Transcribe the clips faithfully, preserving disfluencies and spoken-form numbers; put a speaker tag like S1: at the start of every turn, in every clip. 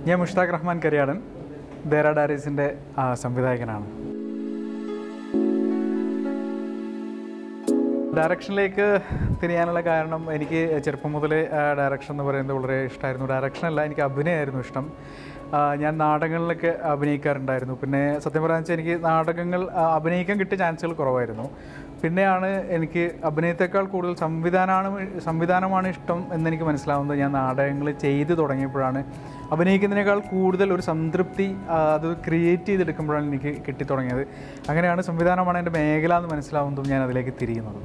S1: ഞാൻ Mushthaque Rahman Kariyaden, Deira Diaries ന്റെ സംവിധായകനാണ്. ഡയറക്ഷനിലേക്ക് തിരിയാനുള്ള കാരണം എനിക്ക് ചെറുപ്പം മുതലേ ഡയറക്ഷൻ എന്ന് പറയുന്നത് വളരെ ഇഷ്ടമായിരുന്നു. ഡയറക്ഷനല്ല, എനിക്ക് അഭിനയമായിരുന്നു ഇഷ്ടം. ഞാൻ നാടകങ്ങളിലൊക്കെ അഭിനയിക്കാറുണ്ടായിരുന്നു. പിന്നെ സത്യം പറയാന്ന് വെച്ചാൽ എനിക്ക് നാടകങ്ങൾ അഭിനയിക്കാൻ കിട്ടിയ ചാൻസുകൾ കുറവായിരുന്നു. പിന്നെയാണ് എനിക്ക് അഭിനയത്തെക്കാൾ കൂടുതൽ സംവിധാനമാണ് സംവിധാനമാണ് ഇഷ്ടം എന്നെനിക്ക് മനസ്സിലാവുന്നത്. ഞാൻ നാടകങ്ങൾ ചെയ്ത് തുടങ്ങിയപ്പോഴാണ് അഭിനയിക്കുന്നതിനേക്കാൾ കൂടുതൽ ഒരു സംതൃപ്തി അത് ക്രിയേറ്റ് ചെയ്തെടുക്കുമ്പോഴാണ് എനിക്ക് കിട്ടിത്തുടങ്ങിയത്. അങ്ങനെയാണ് സംവിധാനമാണ് എൻ്റെ മേഖല എന്ന് മനസ്സിലാവുന്നതും ഞാൻ അതിലേക്ക് തിരിയുന്നത്.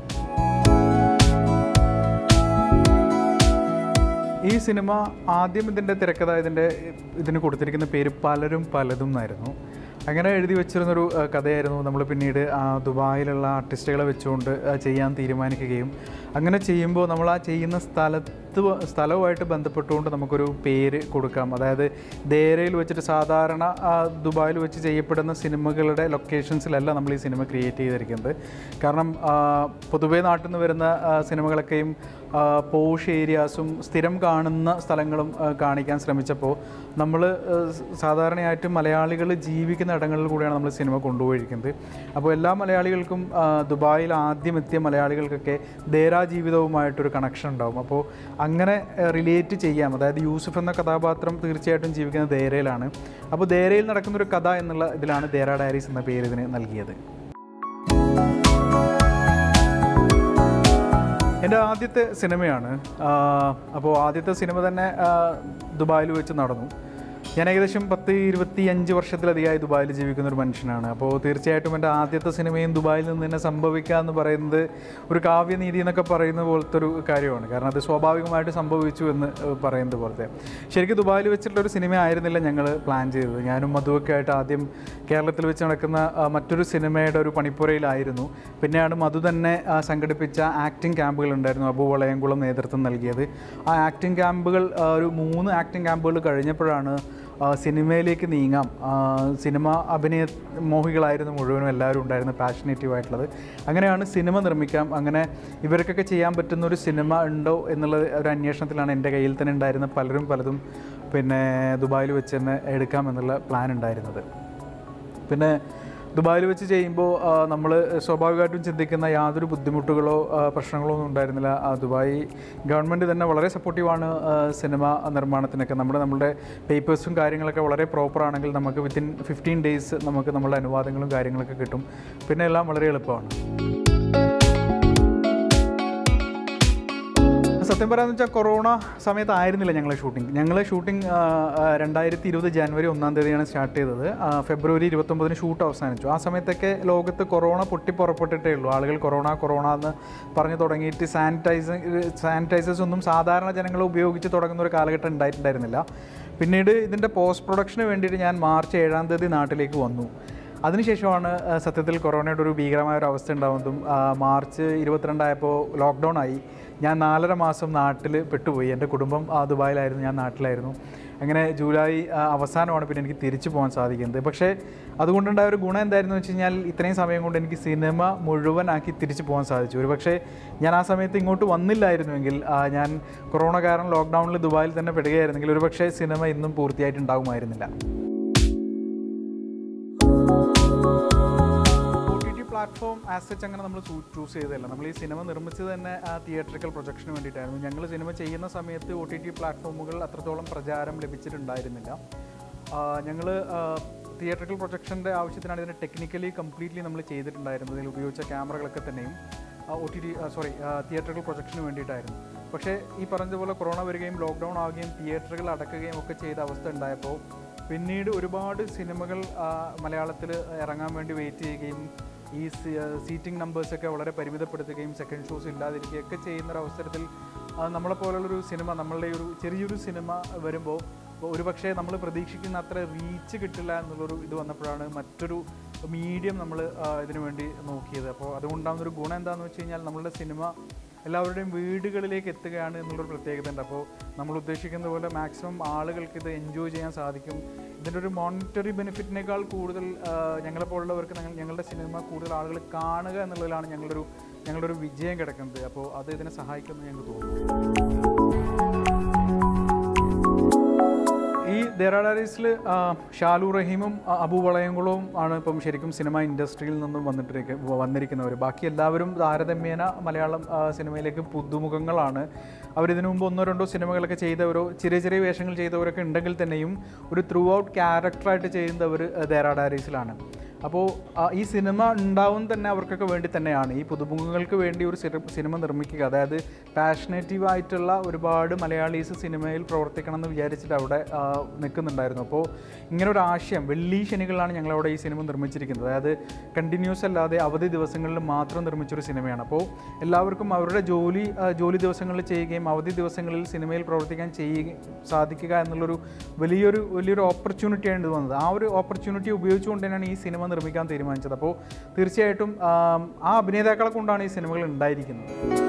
S1: ഈ സിനിമ ആദ്യം ഇതിൻ്റെ തിരക്കഥ ഇതിൻ്റെ ഇതിന് കൊടുത്തിരിക്കുന്ന പേര് പലരും പലതും എന്നായിരുന്നു. അങ്ങനെ എഴുതി വെച്ചിരുന്നൊരു കഥയായിരുന്നു. നമ്മൾ പിന്നീട് ദുബായിലുള്ള ആർട്ടിസ്റ്റുകളെ വെച്ചുകൊണ്ട് ചെയ്യാൻ തീരുമാനിക്കുകയും അങ്ങനെ ചെയ്യുമ്പോൾ നമ്മൾ ആ ചെയ്യുന്ന സ്ഥലത്ത് സ്ഥലവുമായിട്ട് ബന്ധപ്പെട്ടുകൊണ്ട് നമുക്കൊരു പേര് കൊടുക്കാം. അതായത് ദേരയിൽ വെച്ചിട്ട് സാധാരണ ദുബായിൽ വെച്ച് ചെയ്യപ്പെടുന്ന സിനിമകളുടെ ലൊക്കേഷൻസിലല്ല നമ്മൾ ഈ സിനിമ ക്രിയേറ്റ് ചെയ്തിരിക്കുന്നത്. കാരണം പൊതുവേ നാട്ടിൽ നിന്ന് വരുന്ന സിനിമകളൊക്കെയും പോഷ് ഏരിയാസും സ്ഥിരം കാണുന്ന സ്ഥലങ്ങളും കാണിക്കാൻ ശ്രമിച്ചപ്പോൾ നമ്മൾ സാധാരണയായിട്ട് മലയാളികൾ ജീവിക്കുന്ന ഇടങ്ങളിൽ കൂടിയാണ് നമ്മൾ സിനിമ കൊണ്ടുപോയിരിക്കുന്നത്. അപ്പോൾ എല്ലാ മലയാളികൾക്കും ദുബായിൽ ആദ്യം എത്തിയ മലയാളികൾക്കൊക്കെ ദേരാ ജീവിതവുമായിട്ടൊരു കണക്ഷൻ ഉണ്ടാവും. അപ്പോൾ അങ്ങനെ റിലേറ്റ് ചെയ്യാം. അതായത് യൂസുഫ് എന്ന കഥാപാത്രം തീർച്ചയായിട്ടും ജീവിക്കുന്നത് ദേരയിലാണ്. അപ്പോൾ ദേരയിൽ നടക്കുന്നൊരു കഥ എന്നുള്ള ഇതിലാണ് ദേരാ ഡയറീസ് എന്ന പേര് ഇതിന് നൽകിയത്. എൻ്റെ ആദ്യത്തെ സിനിമയാണ്. അപ്പോൾ ആദ്യത്തെ സിനിമ തന്നെ ദുബായിൽ വെച്ച് നടന്നു. ഞാൻ ഏകദേശം പത്ത് ഇരുപത്തി അഞ്ച് വർഷത്തിലധികമായി ദുബായിൽ ജീവിക്കുന്ന ഒരു മനുഷ്യനാണ്. അപ്പോൾ തീർച്ചയായിട്ടും എൻ്റെ ആദ്യത്തെ സിനിമയും ദുബായിൽ നിന്ന് തന്നെ സംഭവിക്കുക എന്ന് പറയുന്നത് ഒരു കാവ്യനീതി എന്നൊക്കെ പറയുന്ന പോലത്തെ ഒരു കാര്യമാണ്. കാരണം അത് സ്വാഭാവികമായിട്ട് സംഭവിച്ചു എന്ന് പറയുന്നത് പോലത്തെ. ശരിക്കും ദുബായിൽ വെച്ചിട്ടുള്ളൊരു സിനിമ ആയിരുന്നില്ല ഞങ്ങൾ പ്ലാൻ ചെയ്തത്. ഞാനും മധുവൊക്കെ ആയിട്ട് ആദ്യം കേരളത്തിൽ വെച്ച് നടക്കുന്ന മറ്റൊരു സിനിമയുടെ ഒരു പണിപ്പുരയിലായിരുന്നു. പിന്നെയാണ് മധു തന്നെ സംഘടിപ്പിച്ച ആക്ടിംഗ് ക്യാമ്പുകൾ ഉണ്ടായിരുന്നു. അബു വളയംകുളം നേതൃത്വം നൽകിയത്. ആ ആക്ടിംഗ് ക്യാമ്പുകൾ ഒരു മൂന്ന് ആക്ടിംഗ് ക്യാമ്പുകൾ കഴിഞ്ഞപ്പോഴാണ് സിനിമയിലേക്ക് നീങ്ങാം. സിനിമ അഭിനയ മോഹികളായിരുന്നു മുഴുവനും എല്ലാവരും ഉണ്ടായിരുന്നു, പാഷനേറ്റീവായിട്ടുള്ളത്. അങ്ങനെയാണ് സിനിമ നിർമ്മിക്കാം, അങ്ങനെ ഇവർക്കൊക്കെ ചെയ്യാൻ പറ്റുന്ന ഒരു സിനിമ ഉണ്ടോ എന്നുള്ള ഒരു അന്വേഷണത്തിലാണ് എൻ്റെ കയ്യിൽ തന്നെ ഉണ്ടായിരുന്ന പലരും പലതും പിന്നെ ദുബായിൽ വെച്ച് തന്നെ എടുക്കാമെന്നുള്ള പ്ലാൻ ഉണ്ടായിരുന്നത്. പിന്നെ ദുബായിൽ വെച്ച് ചെയ്യുമ്പോൾ നമ്മൾ സ്വാഭാവികമായിട്ടും ചിന്തിക്കുന്ന യാതൊരു ബുദ്ധിമുട്ടുകളോ പ്രശ്നങ്ങളോ ഒന്നും ഉണ്ടായിരുന്നില്ല. ദുബായ് ഗവൺമെൻറ് തന്നെ വളരെ സപ്പോർട്ടീവാണ് സിനിമ നിർമ്മാണത്തിനൊക്കെ. നമ്മുടെ നമ്മുടെ പേപ്പേഴ്സും കാര്യങ്ങളൊക്കെ വളരെ പ്രോപ്പറാണെങ്കിൽ നമുക്ക് വിത്തിൻ ഫിഫ്റ്റീൻ ഡേയ്സ് നമുക്ക് നമ്മളുടെ അനുവാദങ്ങളും കാര്യങ്ങളൊക്കെ കിട്ടും. പിന്നെ എല്ലാം വളരെ എളുപ്പമാണ്. സത്യം പറയാമെന്ന് വെച്ചാൽ കൊറോണ സമയത്തായിരുന്നില്ല ഞങ്ങളെ ഷൂട്ടിംഗ്. ഞങ്ങളെ ഷൂട്ടിംഗ് രണ്ടായിരത്തി ഇരുപത് ജനുവരി ഒന്നാം തീയതിയാണ് സ്റ്റാർട്ട് ചെയ്തത്. ഫെബ്രുവരി ഇരുപത്തൊമ്പതിന് ഷൂട്ട് അവസാനിച്ചു. ആ സമയത്തൊക്കെ ലോകത്ത് കൊറോണ പൊട്ടിപ്പുറപ്പെട്ടിട്ടേ ഉള്ളൂ. ആളുകൾ കൊറോണ കൊറോണ എന്ന് പറഞ്ഞു തുടങ്ങിയിട്ട് സാനിറ്റൈസ് സാനിറ്റൈസേഴ്സ് ഒന്നും സാധാരണ ജനങ്ങൾ ഉപയോഗിച്ച് തുടങ്ങുന്ന ഒരു കാലഘട്ടം ഉണ്ടായിട്ടുണ്ടായിരുന്നില്ല. പിന്നീട് ഇതിൻ്റെ പോസ്റ്റ് പ്രൊഡക്ഷന് വേണ്ടിയിട്ട് ഞാൻ മാർച്ച് ഏഴാം തീയതി നാട്ടിലേക്ക് വന്നു. അതിനുശേഷമാണ് സത്യത്തിൽ കൊറോണയുടെ ഒരു ഭീകരമായ ഒരു അവസ്ഥ ഉണ്ടാവുന്നതും. മാർച്ച് ഇരുപത്തിരണ്ടായപ്പോൾ ലോക്ക്ഡൗൺ ആയി. ഞാൻ നാലര മാസം നാട്ടിൽ പെട്ടുപോയി. എൻ്റെ കുടുംബം ദുബായിലായിരുന്നു, ഞാൻ നാട്ടിലായിരുന്നു. അങ്ങനെ ജൂലൈ അവസാനമാണ് പിന്നെ എനിക്ക് തിരിച്ചു പോകാൻ സാധിക്കുന്നത്. പക്ഷേ അതുകൊണ്ടുണ്ടായ ഒരു ഗുണം എന്തായിരുന്നു വെച്ച് കഴിഞ്ഞാൽ ഇത്രയും സമയം കൊണ്ട് എനിക്ക് സിനിമ മുഴുവനാക്കി തിരിച്ചു പോകാൻ സാധിച്ചു. ഒരു പക്ഷേ ഞാൻ ആ സമയത്ത് ഇങ്ങോട്ട് വന്നില്ലായിരുന്നുവെങ്കിൽ, ഞാൻ കൊറോണ കാരണം ലോക്ക്ഡൗണിൽ ദുബായിൽ തന്നെ പെടുകയായിരുന്നെങ്കിൽ ഒരു പക്ഷേ സിനിമ ഇന്നും പൂർത്തിയായിട്ടുണ്ടാകുമായിരുന്നില്ല. പ്ലാറ്റ്ഫോം ആസ് സച്ച് അങ്ങനെ നമ്മൾ ചൂസ് ചെയ്തതല്ല. നമ്മൾ ഈ സിനിമ നിർമ്മിച്ചത് തന്നെ തിയേറ്ററിക്കൽ പ്രൊജക്ഷന് വേണ്ടിയിട്ടായിരുന്നു. ഞങ്ങൾ സിനിമ ചെയ്യുന്ന സമയത്ത് ഒ ടി ടി പ്ലാറ്റ്ഫോമുകൾ അത്രത്തോളം പ്രചാരം ലഭിച്ചിട്ടുണ്ടായിരുന്നില്ല. ഞങ്ങൾ തിയേറ്ററിക്കൽ പ്രൊജക്ഷൻ്റെ ആവശ്യത്തിനാണ് ഇതിനെ ടെക്നിക്കലി കംപ്ലീറ്റ്ലി നമ്മൾ ചെയ്തിട്ടുണ്ടായിരുന്നത്. ഇതിൽ ഉപയോഗിച്ച ക്യാമറകളൊക്കെ തന്നെയും ഒ ടി ടി സോറി തിയേറ്ററിക്കൽ പ്രൊജക്ഷന് വേണ്ടിയിട്ടായിരുന്നു. പക്ഷേ ഈ പറഞ്ഞതുപോലെ കൊറോണ വരികയും ലോക്ക്ഡൗൺ ആവുകയും തിയേറ്ററുകൾ അടക്കുകയും ഒക്കെ ചെയ്ത അവസ്ഥ ഉണ്ടായപ്പോൾ പിന്നീട് ഒരുപാട് സിനിമകൾ മലയാളത്തിൽ ഇറങ്ങാൻ വേണ്ടി വെയിറ്റ് ചെയ്യുകയും ഈ സീറ്റിംഗ് നമ്പേഴ്സൊക്കെ വളരെ പരിമിതപ്പെടുത്തുകയും സെക്കൻഡ് ഷോസ് ഇല്ലാതിരിക്കുകയൊക്കെ ചെയ്യുന്നൊരവസരത്തിൽ നമ്മളെപ്പോലുള്ളൊരു സിനിമ, നമ്മളുടെ ഒരു ചെറിയൊരു സിനിമ വരുമ്പോൾ ഒരുപക്ഷെ നമ്മൾ പ്രതീക്ഷിക്കുന്ന അത്ര റീച്ച് കിട്ടില്ല എന്നുള്ളൊരു ഇത് വന്നപ്പോഴാണ് മറ്റൊരു മീഡിയം നമ്മൾ ഇതിനു വേണ്ടി നോക്കിയത്. അപ്പോൾ അതുകൊണ്ടാകുന്നൊരു ഗുണം എന്താണെന്ന് വെച്ച് കഴിഞ്ഞാൽ നമ്മളുടെ സിനിമ എല്ലാവരുടെയും വീടുകളിലേക്ക് എത്തുകയാണ് എന്നുള്ളൊരു പ്രത്യേകത ഉണ്ട്. അപ്പോൾ നമ്മൾ ഉദ്ദേശിക്കുന്ന പോലെ മാക്സിമം ആളുകൾക്ക് ഇത് എൻജോയ് ചെയ്യാൻ സാധിക്കും. ഇതിൻ്റെ ഒരു മോണിറ്ററി ബെനിഫിറ്റിനേക്കാൾ കൂടുതൽ ഞങ്ങളെപ്പോലുള്ളവർക്ക് ഞങ്ങളുടെ സിനിമ കൂടുതൽ ആളുകൾ കാണുക എന്നുള്ളതിലാണ് ഞങ്ങളുടെ ഒരു ഞങ്ങളുടെ ഒരു വിജയം കിടക്കുന്നത്. അപ്പോൾ അത് ഇതിനെ സഹായിക്കുമെന്ന് ഞങ്ങൾക്ക് തോന്നുന്നു. ഈ ദേറ ഡയറീസിൽ ഷാലു റഹീമും അബു വളയംകുളവും ആണ് ഇപ്പം ശരിക്കും സിനിമ ഇൻഡസ്ട്രിയിൽ നിന്നും വന്നിട്ട് വന്നിരിക്കുന്നവർ. ബാക്കി എല്ലാവരും താരതമ്യേന മലയാളം സിനിമയിലേക്ക് പുതുമുഖങ്ങളാണ്. അവരിതിനു മുമ്പ് ഒന്നോ രണ്ടോ സിനിമകളൊക്കെ ചെയ്തവരോ ചെറിയ ചെറിയ വേഷങ്ങൾ ചെയ്തവരൊക്കെ ഉണ്ടെങ്കിൽ തന്നെയും ഒരു ത്രൂ ഔട്ട് ക്യാരക്ടറായിട്ട് ചെയ്യുന്നവർ ദേറ ഡയറീസിലാണ്. അപ്പോൾ ഈ സിനിമ ഉണ്ടാവും തന്നെ അവർക്കൊക്കെ വേണ്ടി തന്നെയാണ്, ഈ പുതുമുഖങ്ങൾക്ക് വേണ്ടി ഒരു സിനിമ നിർമ്മിക്കുക. അതായത് പാഷനേറ്റീവായിട്ടുള്ള ഒരുപാട് മലയാളീസ് സിനിമയിൽ പ്രവർത്തിക്കണം എന്ന് വിചാരിച്ചിട്ട് അവിടെ നിൽക്കുന്നുണ്ടായിരുന്നു. അപ്പോൾ ഇങ്ങനെ ഒരു ആശയം വെള്ളി ശനികളിലാണ് ഞങ്ങളവിടെ ഈ സിനിമ നിർമ്മിച്ചിരിക്കുന്നത്. അതായത് കണ്ടിന്യൂസ് അല്ലാതെ അവധി ദിവസങ്ങളിൽ മാത്രം നിർമ്മിച്ചൊരു സിനിമയാണ്. അപ്പോൾ എല്ലാവർക്കും അവരുടെ ജോലി ജോലി ദിവസങ്ങളിൽ ചെയ്യുകയും അവധി ദിവസങ്ങളിൽ സിനിമയിൽ പ്രവർത്തിക്കാൻ ചെയ്യുക സാധിക്കുക എന്നുള്ളൊരു വലിയൊരു വലിയൊരു ഓപ്പർച്യൂണിറ്റിയാണ് ഇത് വന്നത്. ആ ഒരു ഓപ്പർച്യൂണിറ്റി ഉപയോഗിച്ചുകൊണ്ട് തന്നെയാണ് ഈ സിനിമ നിർമ്മിക്കാൻ തീരുമാനിച്ചത്. അപ്പോൾ തീർച്ചയായിട്ടും ആ അഭിനേതാക്കളെ കൊണ്ടാണ് ഈ സിനിമകൾ ഉണ്ടായിരിക്കുന്നത്.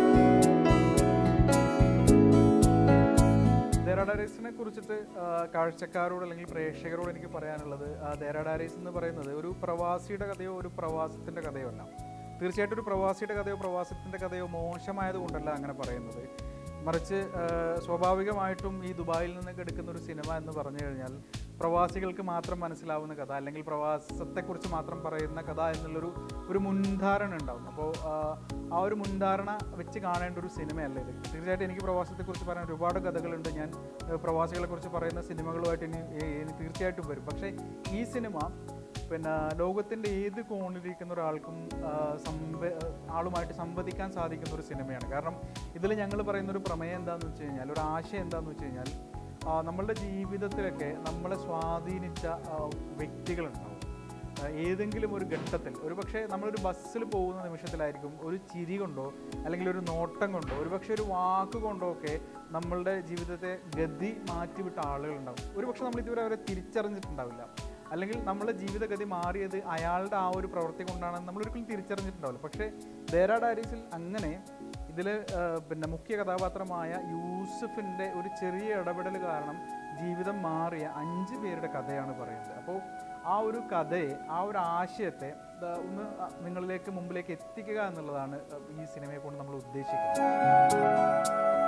S1: ദേറ ഡയറീസിനെ കുറിച്ചിട്ട് കാഴ്ചക്കാരോട് അല്ലെങ്കിൽ പ്രേക്ഷകരോട് എനിക്ക് പറയാനുള്ളത്, ദേറ ഡയറീസ് എന്ന് പറയുന്നത് ഒരു പ്രവാസിയുടെ കഥയോ ഒരു പ്രവാസത്തിൻ്റെ കഥയോ അല്ല. തീർച്ചയായിട്ടും ഒരു പ്രവാസിയുടെ കഥയോ പ്രവാസത്തിൻ്റെ കഥയോ മോശമായത് കൊണ്ടല്ല അങ്ങനെ പറയുന്നത്. മറിച്ച് സ്വാഭാവികമായിട്ടും ഈ ദുബായിൽ നിന്നൊക്കെ എടുക്കുന്ന ഒരു സിനിമ എന്ന് പറഞ്ഞു കഴിഞ്ഞാൽ പ്രവാസികൾക്ക് മാത്രം മനസ്സിലാവുന്ന കഥ അല്ലെങ്കിൽ പ്രവാസത്തെക്കുറിച്ച് മാത്രം പറയുന്ന കഥ എന്നുള്ളൊരു ഒരു മുൻധാരണ ഉണ്ടാവും. അപ്പോൾ ആ ഒരു മുൻധാരണ വെച്ച് കാണേണ്ട ഒരു സിനിമയല്ല ഇത്. തീർച്ചയായിട്ടും എനിക്ക് പ്രവാസത്തെക്കുറിച്ച് പറയാൻ ഒരുപാട് കഥകളുണ്ട്. ഞാൻ പ്രവാസികളെക്കുറിച്ച് പറയുന്ന സിനിമകളുമായിട്ട് ഇനി ഇനി തീർച്ചയായിട്ടും വരും. പക്ഷേ ഈ സിനിമ പിന്നെ ലോകത്തിൻ്റെ ഏത് കോണിലിരിക്കുന്ന ഒരാൾക്കും സംവ ആളുമായിട്ട് സംവദിക്കാൻ സാധിക്കുന്ന ഒരു സിനിമയാണ്. കാരണം ഇതിൽ ഞങ്ങൾ പറയുന്നൊരു പ്രമേയം എന്താണെന്ന് വെച്ച് കഴിഞ്ഞാൽ, ഒരു ആശയം എന്താണെന്ന് വെച്ച് കഴിഞ്ഞാൽ, നമ്മളുടെ ജീവിതത്തിലൊക്കെ നമ്മളെ സ്വാധീനിച്ച വ്യക്തികളുണ്ടാവും. ഏതെങ്കിലും ഒരു ഘട്ടത്തിൽ ഒരു പക്ഷേ നമ്മളൊരു ബസ്സിൽ പോകുന്ന നിമിഷത്തിലായിരിക്കും ഒരു ചിരി കൊണ്ടോ അല്ലെങ്കിൽ ഒരു നോട്ടം കൊണ്ടോ ഒരു പക്ഷേ ഒരു വാക്ക് കൊണ്ടോ ഒക്കെ നമ്മളുടെ ജീവിതത്തെ ഗതി മാറ്റിവിട്ട ആളുകളുണ്ടാവും. ഒരു പക്ഷേ നമ്മൾ ഇതുവരെ അവരെ തിരിച്ചറിഞ്ഞിട്ടുണ്ടാവില്ല. അല്ലെങ്കിൽ നമ്മുടെ ജീവിതഗതി മാറിയത് അയാളുടെ ആ ഒരു പ്രവൃത്തി കൊണ്ടാണെന്ന് നമ്മളൊരിക്കലും തിരിച്ചറിഞ്ഞിട്ടുണ്ടാവില്ല. പക്ഷേ ദേറ ഡയറീസിൽ അങ്ങനെ ഇതിൽ പിന്നെ മുഖ്യ കഥാപാത്രമായ യൂസഫിൻ്റെ ഒരു ചെറിയ ഇടപെടൽ കാരണം ജീവിതം മാറിയ അഞ്ച് പേരുടെ കഥയാണ് പറയുന്നത്. അപ്പോൾ ആ ഒരു കഥയെ, ആ ഒരു ആശയത്തെ ഒന്ന് നിങ്ങളിലേക്ക് മുമ്പിലേക്ക് എത്തിക്കുക എന്നുള്ളതാണ് ഈ സിനിമയെ കൊണ്ട് നമ്മൾ ഉദ്ദേശിക്കുന്നത്.